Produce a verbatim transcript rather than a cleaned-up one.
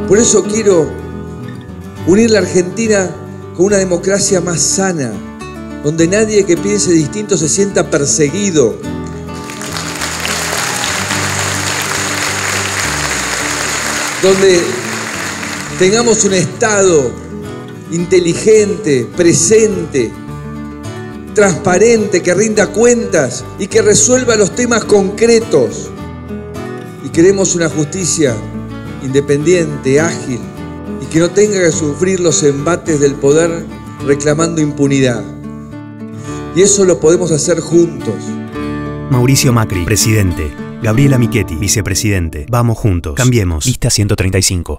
Por eso quiero unir la Argentina con una democracia más sana, donde nadie que piense distinto se sienta perseguido. Donde tengamos un Estado inteligente, presente, transparente, que rinda cuentas y que resuelva los temas concretos. Y queremos una justicia independiente, ágil y que no tenga que sufrir los embates del poder reclamando impunidad. Y eso lo podemos hacer juntos. Mauricio Macri, presidente. Gabriela Michetti, vicepresidente. Vamos juntos. Cambiemos. Lista ciento treinta y cinco.